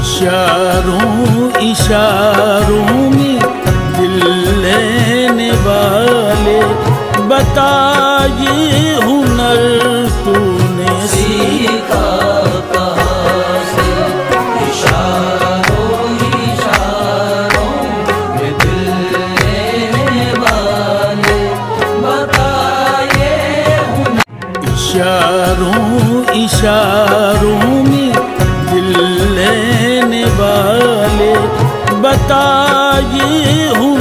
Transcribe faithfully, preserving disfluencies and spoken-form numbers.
इशारों इशारों में दिल लेने वाले, बता ये हुनर तूने सीखा कहाँ से। इशारों इशारों में दिल लेने वाले, बता ये हुनर। इशारों इशारों में दिल लेने वाले, बता ये